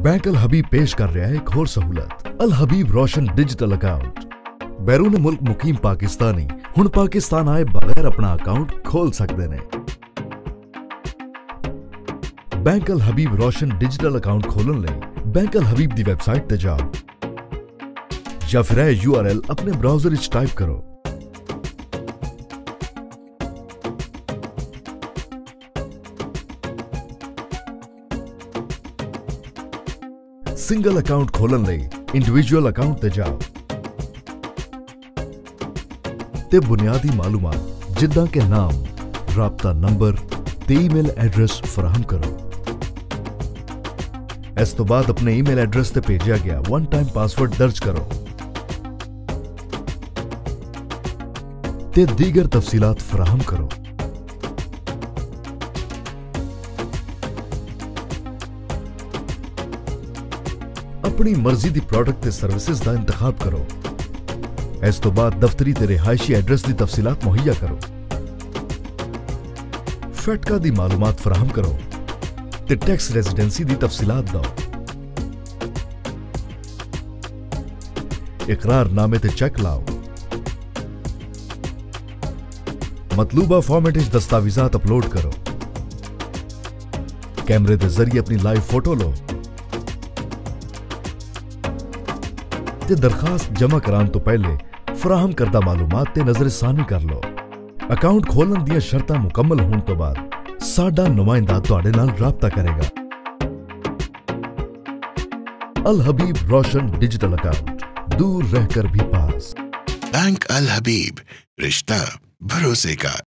Bank Al हबीब पेश कर रहा है एक होर सहूलत अल हबीब रोशन डिजिटल अकाउंट। बैरून मुल्क मुकीम पाकिस्तानी हुण पाकिस्तान आए बगैर अपना अकाउंट खोल सकते ने। Bank Al Habib Roshan digital account खोलन लई बैंक अल हबीब दी वेबसाइट ते जाओ या फिर URL अपने ब्राउजर विच टाइप करो। सिंगल अकाउंट खोलन लई इंडिविजुअल अकाउंट ते जाओ ते बुनियादी मालूमात जिद्दां के नाम, राबता नंबर ते ईमेल एड्रेस फराहम करो। इस तो बाद अपने ईमेल एड्रेस ते भेजा गया वन टाइम पासवर्ड दर्ज करो ते दीगर तफसीलात फराहम करो। अपनी मर्जी दी प्रोडक्ट ते सर्विसेज दा इंतखाब करो। इस तो बाद दफ्तरी ते रिहायशी एड्रेस दी तफसीलात मुहैया करो। फटका दी मालूमात फराहम करो ते टैक्स रेजिडेंसी दी तफसीलात दो। इकरारनामे ते चेक लाओ। मतलूबा फॉर्मेट इच दस्तावेजात अपलोड करो। कैमरे के जरिए अपनी लाइव फोटो लो ते दरखास्त जमा कराने तो पहले फराहम करदा मालूमात ते नजरसानी कर लो। अकाउंट खोलन दियां शर्तां मुकम्मल होने तो बाद साडा नुमाइंदा तुहाडे नाल राबता करेगा। अल हबीब रोशन डिजिटल अकाउंट, दूर रहकर भी पास। बैंक अल हबीब, रिश्ता भरोसे का।